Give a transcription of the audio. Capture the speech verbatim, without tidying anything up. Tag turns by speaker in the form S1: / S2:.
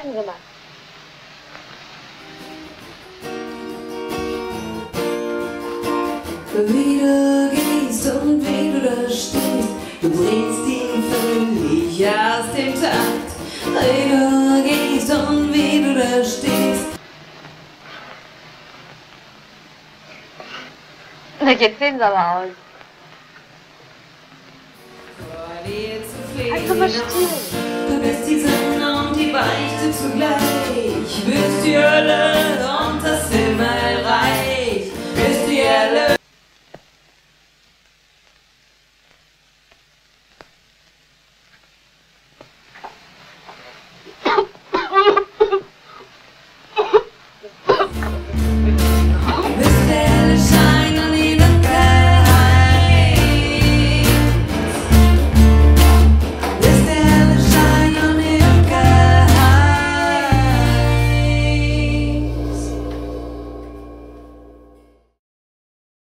S1: Zeichen gemacht.
S2: Wie du gehst und wie du da stehst, du bringst ihn völlig aus dem Takt. Wie du gehst und wie du da stehst.
S1: Jetzt sehen sie aber aus.
S2: Vor dir zu flehen,
S1: Also mal still.
S2: du bist die Sünde und die Beichte zugleich. Bist die Hölle und das Himmel.